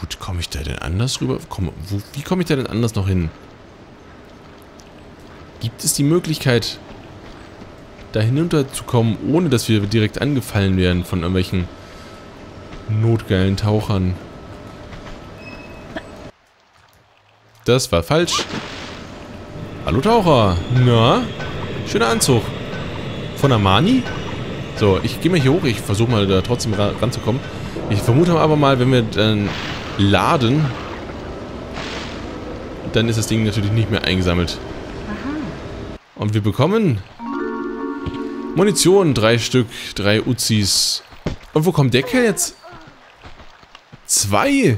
Gut, komme ich da denn anders rüber? Wie komme ich da denn anders noch hin? Gibt es die Möglichkeit, da hinunterzukommen, ohne dass wir direkt angefallen werden von irgendwelchen notgeilen Tauchern? Das war falsch. Hallo Taucher. Na? Schöner Anzug. Von Armani? So, ich gehe mal hier hoch. Ich versuche mal da trotzdem ranzukommen. Ich vermute aber mal, wenn wir dann laden, dann ist das Ding natürlich nicht mehr eingesammelt. Und wir bekommen Munition, 3 Stück, 3 Uzis. Und wo kommt der Kerl jetzt? 2!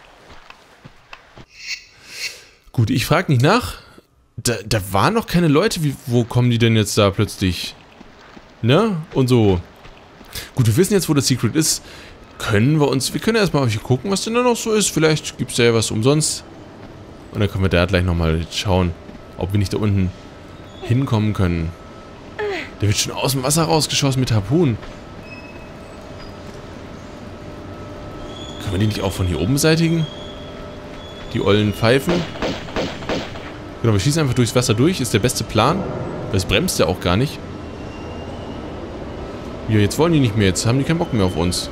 Gut, ich frage nicht nach. Da waren noch keine Leute. Wo kommen die denn jetzt da plötzlich? Ne? Und so. Gut, wir wissen jetzt, wo das Secret ist. Wir können erstmal hier gucken, was denn da noch so ist. Vielleicht gibt es ja was umsonst. Und dann können wir da gleich nochmal schauen, ob wir nicht da unten hinkommen können. Der wird schon aus dem Wasser rausgeschossen mit Harpunen. Können wir die nicht auch von hier oben beseitigen? Die ollen Pfeifen. Genau, wir schießen einfach durchs Wasser durch. Ist der beste Plan. Das bremst ja auch gar nicht. Ja, jetzt wollen die nicht mehr. Jetzt haben die keinen Bock mehr auf uns.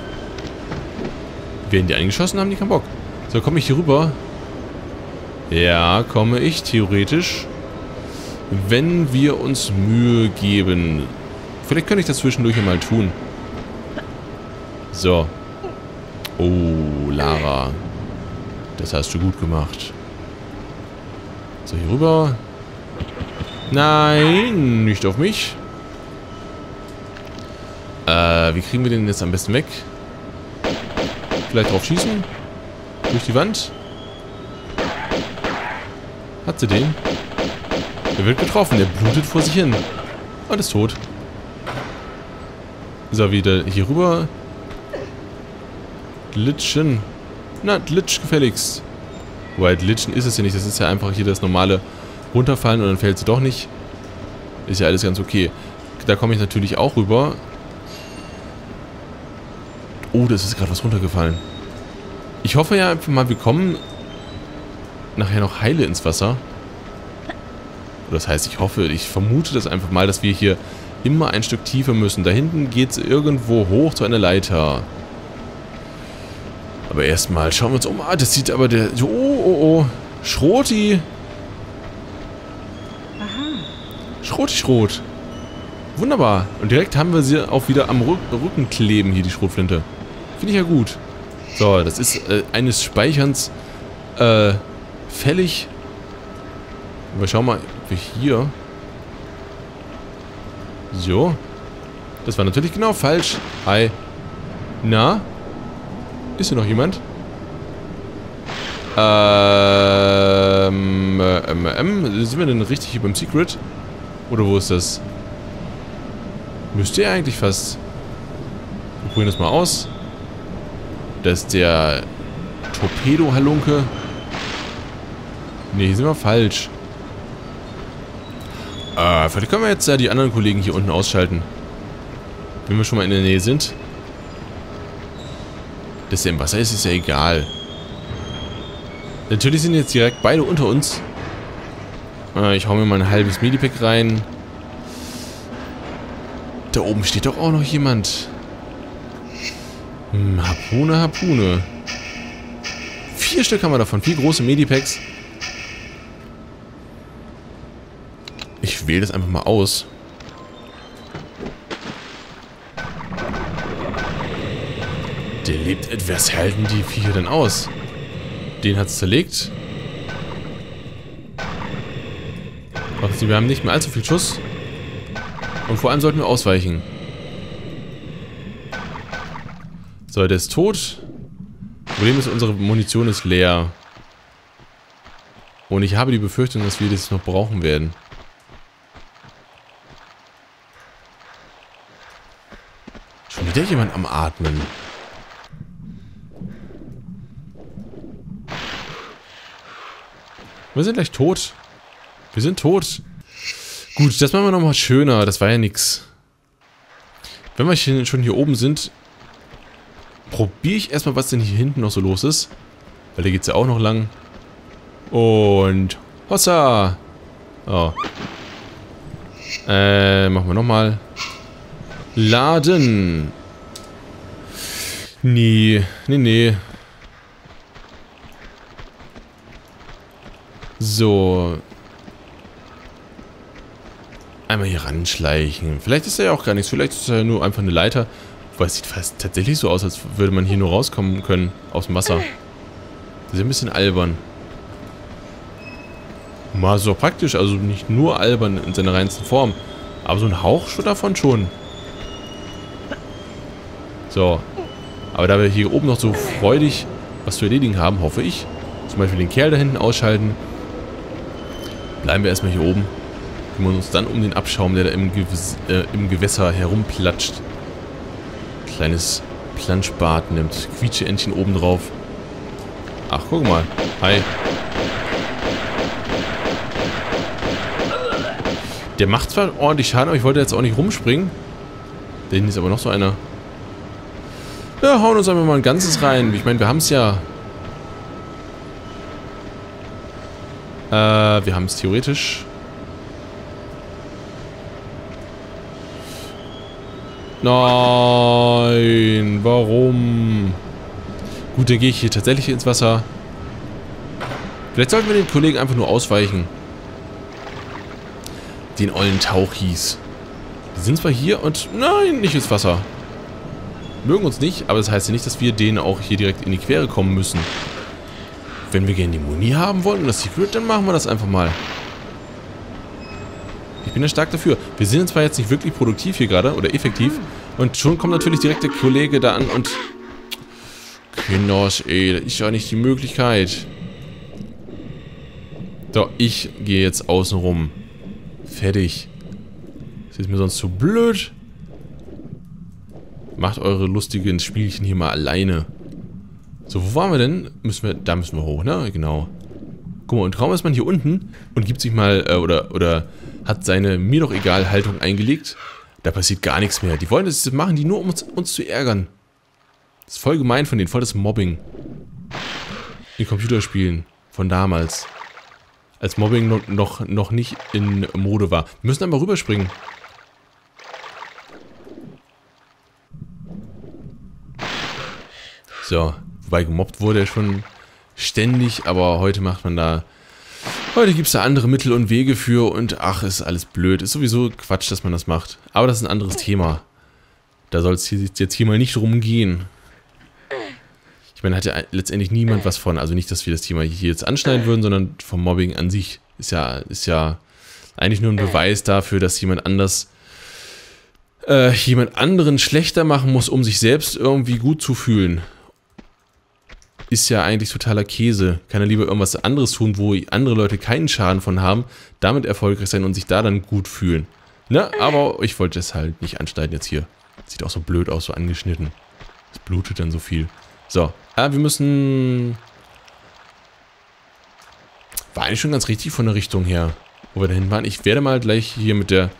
Werden die eingeschossen, haben die keinen Bock. So, komme ich hier rüber? Ja, komme ich, theoretisch. Wenn wir uns Mühe geben. Vielleicht könnte ich das zwischendurch mal tun. So. Oh, Lara. Das hast du gut gemacht. So, hier rüber. Nein, nicht auf mich. Wie kriegen wir den jetzt am besten weg? Vielleicht drauf schießen? Durch die Wand? Hat sie den? Der wird getroffen, der blutet vor sich hin. Und ist tot. So, wieder hier rüber. Glitschen. Na, glitsch gefälligst. Wobei, glitschen ist es ja nicht. Das ist ja einfach hier das normale Runterfallen und dann fällt sie doch nicht. Ist ja alles ganz okay. Da komme ich natürlich auch rüber. Oh, das ist gerade was runtergefallen. Ich hoffe ja einfach mal, wir kommen nachher noch heile ins Wasser. Oder das heißt, ich vermute das einfach mal, dass wir hier immer ein Stück tiefer müssen. Da hinten geht es irgendwo hoch zu einer Leiter. Aber erstmal schauen wir uns um. Ah, das sieht aber der... Oh. Schroti. Schrot. Wunderbar. Und direkt haben wir sie auch wieder am Rücken kleben, hier die Schrotflinte. Finde ich ja gut. So, das ist eines Speicherns fällig. Wir schauen mal, ob wir hier... So. Das war natürlich genau falsch. Hi. Na? Ist hier noch jemand? Sind wir denn richtig hier beim Secret? Oder wo ist das? Müsste ja eigentlich fast. Wir probieren das mal aus. Das ist der Torpedo-Halunke. Ne, hier sind wir falsch. Vielleicht können wir jetzt die anderen Kollegen hier unten ausschalten. Wenn wir schon mal in der Nähe sind. Dass der im Wasser ist, ist ja egal. Natürlich sind jetzt direkt beide unter uns. Ich hau mir mal ein halbes Medipack rein. Da oben steht doch auch noch jemand. Harpune. 4 Stück haben wir davon. 4 große Medipacks. Ich wähle das einfach mal aus. Der lebt etwas. Halten die Viecher denn aus? Den hat es zerlegt. Wir haben nicht mehr allzu viel Schuss. Und vor allem sollten wir ausweichen. So, der ist tot. Problem ist, unsere Munition ist leer. Und ich habe die Befürchtung, dass wir das noch brauchen werden. Schon wieder jemand am Atmen. Wir sind gleich tot. Wir sind tot. Gut, das machen wir nochmal schöner. Das war ja nix. Wenn wir schon hier oben sind, probiere ich erstmal, was denn hier hinten noch so los ist. Weil da geht es ja auch noch lang. Und Hossa! Oh. Machen wir nochmal. Laden. Nee. So. Einmal hier ranschleichen. Vielleicht ist er ja auch gar nichts. Vielleicht ist er ja nur einfach eine Leiter. Weil es sieht fast tatsächlich so aus, als würde man hier nur rauskommen können aus dem Wasser. Das ist ein bisschen albern. Mal so praktisch, also nicht nur albern in seiner reinsten Form. Aber so ein Hauch davon schon. So. Aber da wir hier oben noch so freudig was zu erledigen haben, hoffe ich. Zum Beispiel den Kerl da hinten ausschalten. Bleiben wir erstmal hier oben. Kümmern uns dann um den Abschaum, der da im Gewässer herumplatscht. Kleines Planschbad nimmt. Quietscheentchen oben drauf. Ach, guck mal. Hi. Der macht zwar ordentlich Schaden, aber ich wollte jetzt auch nicht rumspringen. Da hinten ist aber noch so einer. Ja, hauen uns einfach mal ein ganzes rein. Ich meine, wir haben es ja. Wir haben es theoretisch. Nein, warum? Gut, dann gehe ich hier tatsächlich ins Wasser. Vielleicht sollten wir den Kollegen einfach nur ausweichen. Den ollen Tauchis. Die sind zwar hier und... Nein, nicht ins Wasser. Mögen uns nicht, aber das heißt ja nicht, dass wir denen auch hier direkt in die Quere kommen müssen. Wenn wir gerne die Muni haben wollen und das Secret, dann machen wir das einfach mal. Ich bin ja stark dafür. Wir sind zwar jetzt nicht wirklich produktiv hier gerade, oder effektiv. Und schon kommt natürlich direkt der Kollege da an und... Kinders, ey, das ist ja nicht die Möglichkeit. So, ich gehe jetzt außen rum. Fertig. Das ist mir sonst zu blöd. Macht eure lustigen Spielchen hier mal alleine. So, wo waren wir denn? Da müssen wir hoch, ne? Genau. Guck mal, und kaum ist man hier unten und gibt sich mal, oder hat seine mir doch egal Haltung eingelegt. Da passiert gar nichts mehr. Die wollen das machen, die nur um uns zu ärgern. Das ist voll gemein von denen, voll das Mobbing. In Computerspielen von damals. Als Mobbing noch nicht in Mode war. Wir müssen einmal rüberspringen. So, wobei gemobbt wurde er schon ständig, aber heute macht man da... Heute gibt es da andere Mittel und Wege für und ach, ist alles blöd. Ist sowieso Quatsch, dass man das macht. Aber das ist ein anderes Thema. Da soll es jetzt hier mal nicht drum gehen. Ich meine, hat ja letztendlich niemand was von. Also nicht, dass wir das Thema hier jetzt anschneiden würden, sondern vom Mobbing an sich. Ist ja eigentlich nur ein Beweis dafür, dass jemand anders jemand anderen schlechter machen muss, um sich selbst irgendwie gut zu fühlen. Ist ja eigentlich totaler Käse. Kann er lieber irgendwas anderes tun, wo andere Leute keinen Schaden von haben, damit erfolgreich sein und sich da dann gut fühlen. Ne? Aber ich wollte es halt nicht anschneiden jetzt hier. Sieht auch so blöd aus, so angeschnitten. Es blutet dann so viel. So, wir müssen... War eigentlich schon ganz richtig von der Richtung her, wo wir dahin waren. Ich werde mal gleich hier mit der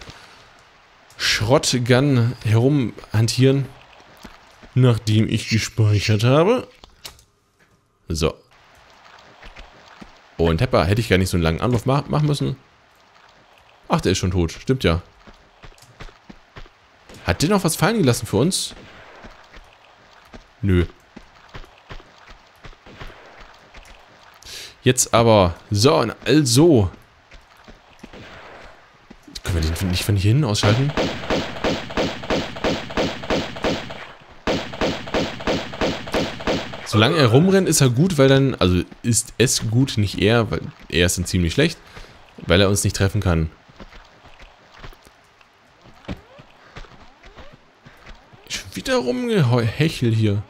Shotgun herumhantieren, nachdem ich gespeichert habe. So. Und Hepper, hätte ich gar nicht so einen langen Anlauf machen müssen. Ach, der ist schon tot. Stimmt ja. Hat der noch was fallen gelassen für uns? Nö. Jetzt aber. So, also. Können wir den nicht von hier hinten ausschalten? Solange er rumrennt, ist er gut, weil dann... Also ist es gut, nicht er, weil er ist dann ziemlich schlecht, weil er uns nicht treffen kann. Schon wieder rumgehechel hier.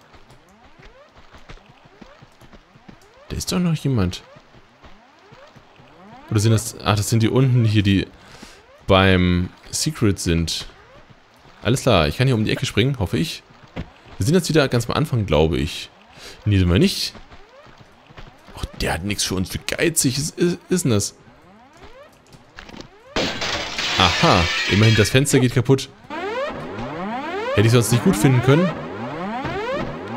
Da ist doch noch jemand. Oder sind das... Ach, das sind die unten hier, die beim Secret sind. Alles klar, ich kann hier um die Ecke springen, hoffe ich. Wir sind jetzt wieder ganz am Anfang, glaube ich. Nee, sind wir nicht. Ach, der hat nichts für uns. Wie geizig ist denn das? Aha, immerhin das Fenster geht kaputt. Hätte ich sonst nicht gut finden können.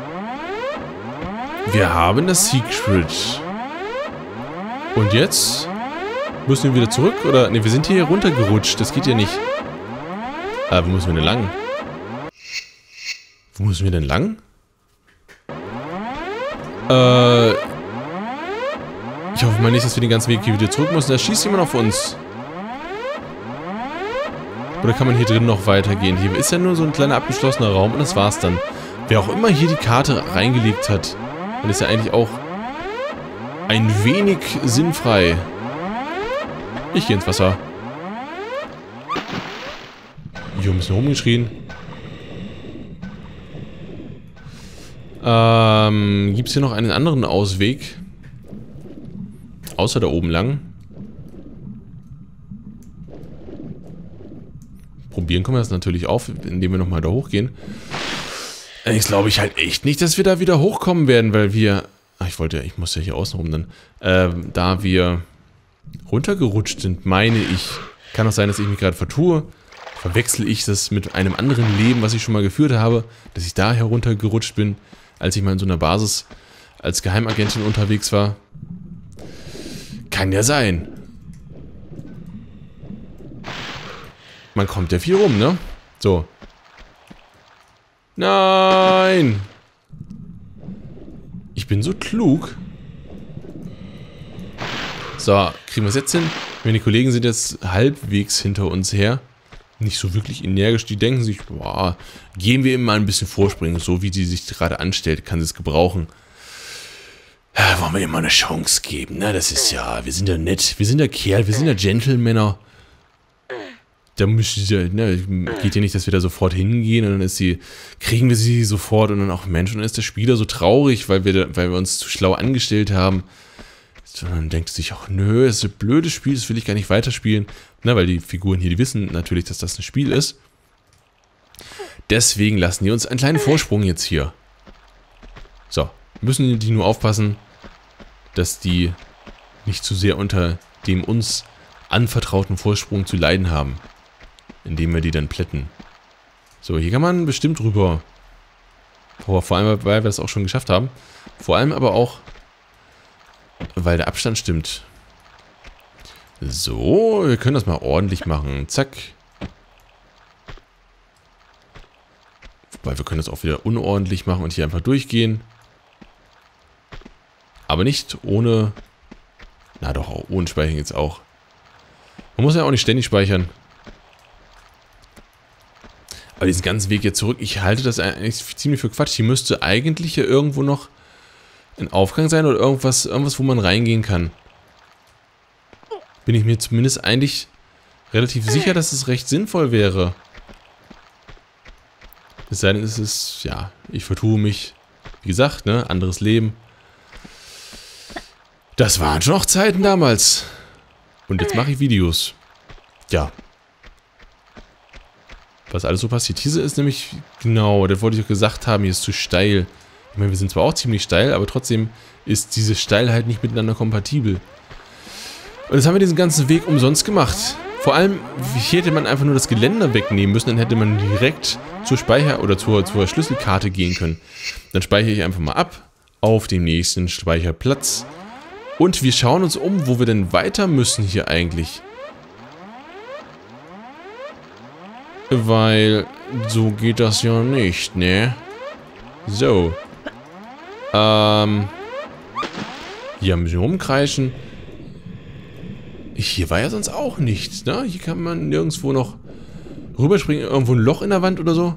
Wir haben das Secret. Und jetzt? Müssen wir wieder zurück? Oder? Ne, wir sind hier runtergerutscht. Das geht ja nicht. Wo müssen wir denn lang? Wo müssen wir denn lang? Ich hoffe mal nicht, dass wir den ganzen Weg hier wieder zurück müssen. Da schießt jemand auf uns. Oder kann man hier drin noch weitergehen? Hier ist ja nur so ein kleiner abgeschlossener Raum und das war's dann. Wer auch immer hier die Karte reingelegt hat, dann ist ja eigentlich auch ein wenig sinnfrei. Ich gehe ins Wasser. Hier ein bisschen rumgeschrien. Gibt es hier noch einen anderen Ausweg? Außer da oben lang. Probieren können wir das natürlich auch, indem wir nochmal da hochgehen. Jetzt glaube ich halt echt nicht, dass wir da wieder hochkommen werden, weil wir... Ach, ich muss ja hier außenrum dann. Da wir runtergerutscht sind, meine ich. Kann auch sein, dass ich mich gerade vertue. Verwechsel ich das mit einem anderen Leben, was ich schon mal geführt habe, dass ich da heruntergerutscht bin, als ich mal in so einer Basis als Geheimagentin unterwegs war. Kann ja sein. Man kommt ja viel rum, ne? So. Nein! Ich bin so klug. So, kriegen wir es jetzt hin? Meine Kollegen sind jetzt halbwegs hinter uns her. Nicht so wirklich energisch. Die denken sich, boah, gehen wir ihm mal ein bisschen vorspringen. So wie die sich gerade anstellt, kann sie es gebrauchen. Ja, wollen wir ihm mal eine Chance geben, ne? Das ist ja, wir sind ja nett. Wir sind ja Kerl, wir sind ja Gentlemänner. Da müsste ja, ne, geht ja nicht, dass wir da sofort hingehen und dann ist sie, kriegen wir sie sofort und dann auch, Mensch, und dann ist der Spieler so traurig, weil wir uns zu schlau angestellt haben. Sondern denkt sich auch, nö, das ist ein blödes Spiel, das will ich gar nicht weiterspielen. Na, weil die Figuren hier, die wissen natürlich, dass das ein Spiel ist. Deswegen lassen die uns einen kleinen Vorsprung jetzt hier. So, müssen die nur aufpassen, dass die nicht zu sehr unter dem uns anvertrauten Vorsprung zu leiden haben. Indem wir die dann plätten. So, hier kann man bestimmt rüber. Vor allem, weil wir das auch schon geschafft haben. Vor allem aber auch, weil der Abstand stimmt. So, wir können das mal ordentlich machen. Zack. Wobei, wir können das auch wieder unordentlich machen und hier einfach durchgehen. Aber nicht ohne... Na doch, auch ohne Speichern jetzt auch. Man muss ja auch nicht ständig speichern. Aber diesen ganzen Weg jetzt zurück, ich halte das eigentlich ziemlich für Quatsch. Hier müsste eigentlich ja irgendwo noch ein Aufgang sein oder irgendwas, wo man reingehen kann. Bin ich mir zumindest eigentlich relativ sicher, dass es recht sinnvoll wäre. Es sei denn, es ist, ja, ich vertue mich. Wie gesagt, ne, anderes Leben. Das waren schon noch Zeiten damals. Und jetzt mache ich Videos. Ja. Was alles so passiert. Hier ist nämlich, genau, das wollte ich auch gesagt haben, hier ist zu steil. Ich meine, wir sind zwar auch ziemlich steil, aber trotzdem ist diese Steilheit nicht miteinander kompatibel. Und jetzt haben wir diesen ganzen Weg umsonst gemacht. Vor allem, hier hätte man einfach nur das Geländer wegnehmen müssen, dann hätte man direkt zur Speicher- oder zur Schlüsselkarte gehen können. Dann speichere ich einfach mal ab auf dem nächsten Speicherplatz. Und wir schauen uns um, wo wir denn weiter müssen hier eigentlich. Weil so geht das ja nicht, ne? So. Hier ein bisschen rumkreischen. Hier war ja sonst auch nichts, ne? Hier kann man nirgendwo noch rüberspringen. Irgendwo ein Loch in der Wand oder so.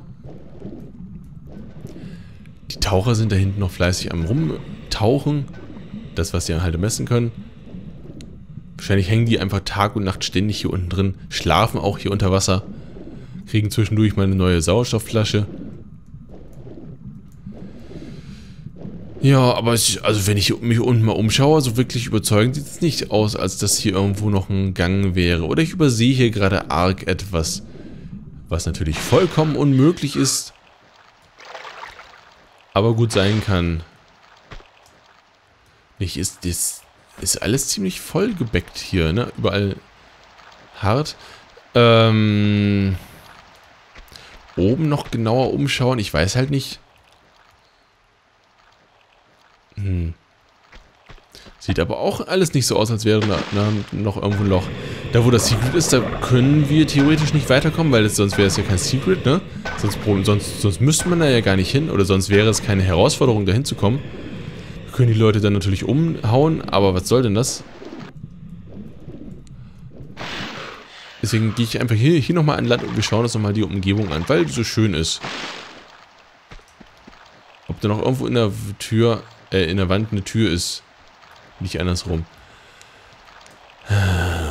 Die Taucher sind da hinten noch fleißig am Rumtauchen. Das, was sie halt messen können. Wahrscheinlich hängen die einfach Tag und Nacht ständig hier unten drin. Schlafen auch hier unter Wasser. Kriegen zwischendurch mal eine neue Sauerstoffflasche. Ja, aber also wenn ich mich unten mal umschaue, so wirklich überzeugend sieht es nicht aus, als dass hier irgendwo noch ein Gang wäre. Oder ich übersehe hier gerade arg etwas, was natürlich vollkommen unmöglich ist, aber gut sein kann. Nicht ist alles ziemlich vollgebeckt hier, ne? Überall hart. Oben noch genauer umschauen. Ich weiß halt nicht. Sieht aber auch alles nicht so aus, als wäre da noch irgendwo ein Loch. Da, wo das Secret ist, da können wir theoretisch nicht weiterkommen, weil sonst wäre es ja kein Secret, ne? Sonst müsste man da ja gar nicht hin, oder sonst wäre es keine Herausforderung, da hinzukommen. Wir können die Leute dann natürlich umhauen, aber was soll denn das? Deswegen gehe ich einfach hier nochmal an Land und wir schauen uns nochmal die Umgebung an, weil die so schön ist. Ob da noch irgendwo in der Tür, in der Wand eine Tür ist. Nicht andersrum.